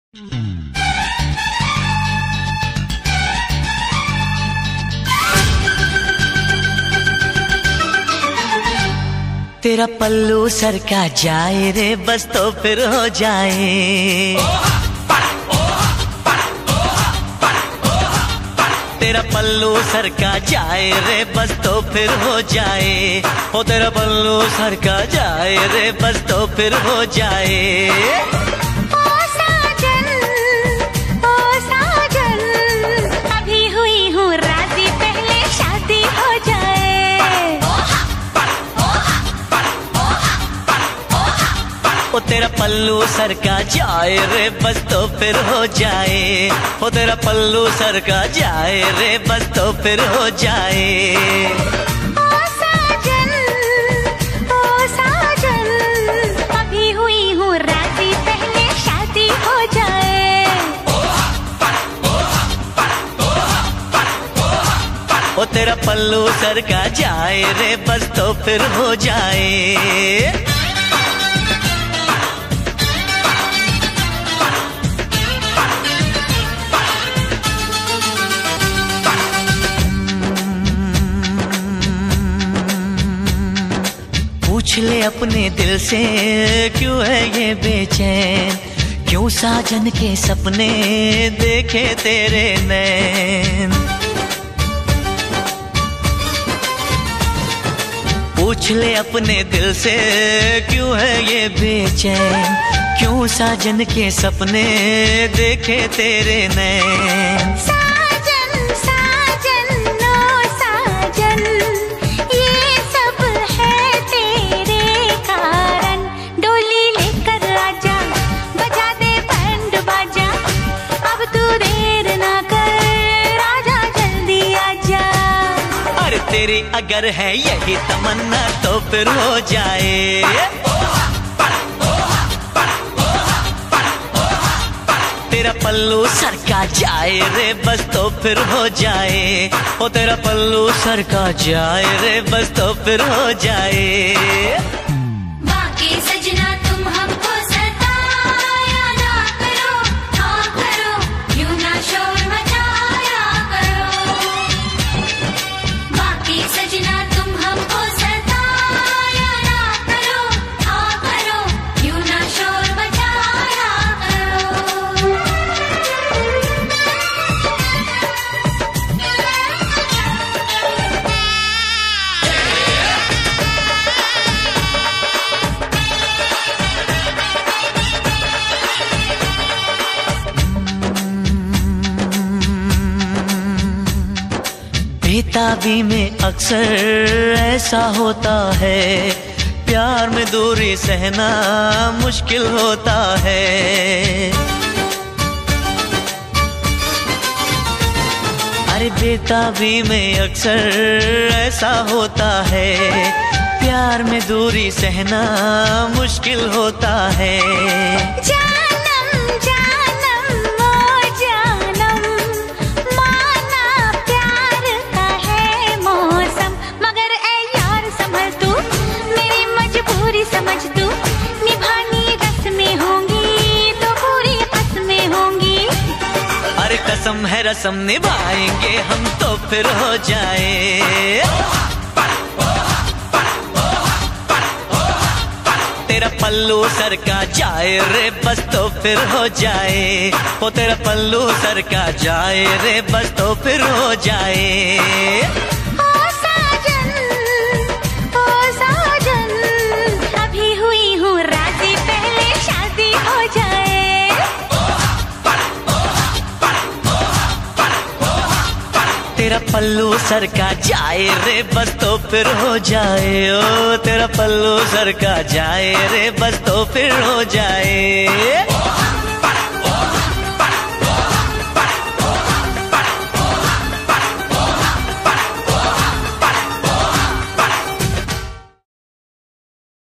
तेरा पल्लू सरका जाए रे बस तो फिर हो जाए। तेरा पल्लू सरका जाए रे बस तो फिर हो जाए। ओ तेरा पल्लू सरका जाए रे बस तो फिर हो जाए। ओ तेरा पल्लू सरका जाए रे बस तो फिर हो जाए। ओ तेरा पल्लू सरका जाए रे बस तो फिर हो जाए। ओ साजन अभी हुई हूँ राजी पहले शादी हो जाए। ओ तेरा पल्लू सरका जाए रे बस तो फिर हो जाए। पूछ ले अपने दिल से क्यों है ये बेचैन, क्यों साजन के सपने देखे तेरे नैन। पूछ ले अपने दिल से क्यों है ये बेचैन, क्यों साजन के सपने देखे तेरे नैन। तेरी अगर है यही तमन्ना तो फिर हो जाए। तेरा पल्लू सरका जाए रे बस तो फिर हो जाए। ओ तेरा पल्लू सरका जाए रे बस तो फिर हो जाए। बाकी सजना तुम हमको सताया ना करो, ना करो, यूं ना शोर मचाया करो। बाकी सजना तुम हमको सताया ना करो, ना करो, यूं ना शोर मचाया करो। बेताबी में अक्सर ऐसा होता है, प्यार में दूरी सहना मुश्किल होता है। अरे बेताबी में अक्सर ऐसा होता है, प्यार में दूरी सहना मुश्किल होता है। समझ तू निभानी रस्में होंगी तो पूरी कसमें होंगी। अरे कसम है रस्म निभाएंगे हम तो फिर हो जाए। तेरा पल्लू सरका जाए रे बस तो फिर हो जाए। ओ तेरा पल्लू सरका जाए रे बस तो फिर हो जाए। तेरा पल्लू सरका जाए रे बस तो फिर हो जाए। ओ तेरा पल्लू सरका जाए रे बस तो फिर हो जाए।